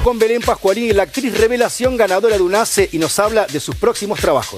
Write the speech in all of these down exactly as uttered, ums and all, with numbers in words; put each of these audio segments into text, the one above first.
con Belén Pascualini, la actriz revelación ganadora de un A C E, y nos habla de sus próximos trabajos.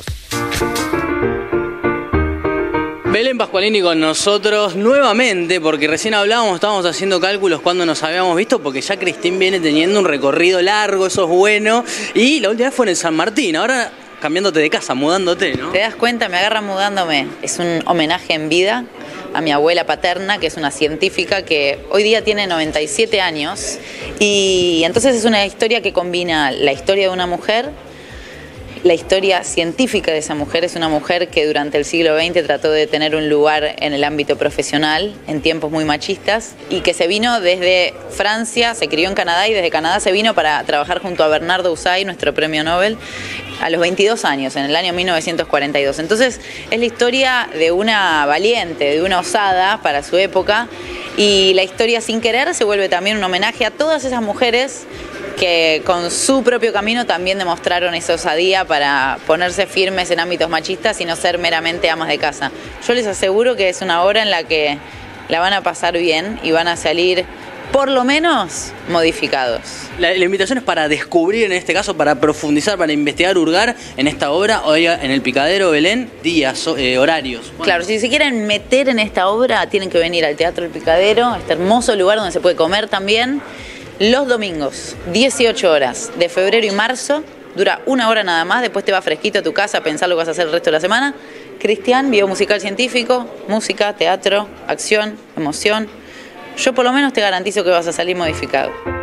Belén Pascualini con nosotros nuevamente, porque recién hablábamos, estábamos haciendo cálculos cuando nos habíamos visto, porque ya Cristín viene teniendo un recorrido largo, eso es bueno, y la última vez fue en el San Martín, ahora cambiándote de casa, mudándote, ¿no? ¿Te das cuenta? Me agarra mudándome. Es un homenaje en vida a mi abuela paterna, que es una científica que hoy día tiene noventa y siete años, y entonces es una historia que combina la historia de una mujer, la historia científica de esa mujer. Es una mujer que durante el siglo veinte trató de tener un lugar en el ámbito profesional en tiempos muy machistas y que se vino desde Francia, se crió en Canadá y desde Canadá se vino para trabajar junto a Bernardo Usay, nuestro premio Nobel, a los veintidós años, en el año mil novecientos cuarenta y dos. Entonces es la historia de una valiente, de una osada para su época, y la historia sin querer se vuelve también un homenaje a todas esas mujeres que con su propio camino también demostraron esa osadía para ponerse firmes en ámbitos machistas y no ser meramente amas de casa. Yo les aseguro que es una obra en la que la van a pasar bien y van a salir, por lo menos, modificados. La, la invitación es para descubrir, en este caso, para profundizar, para investigar, hurgar en esta obra, oiga, en el Picadero, Belén, días, eh, horarios. Bueno. Claro, si se quieren meter en esta obra, tienen que venir al Teatro El Picadero, este hermoso lugar donde se puede comer también. Los domingos, dieciocho horas de febrero y marzo, dura una hora nada más, después te vas fresquito a tu casa a pensar lo que vas a hacer el resto de la semana. Cristian, video musical científico, música, teatro, acción, emoción. Yo por lo menos te garantizo que vas a salir modificado.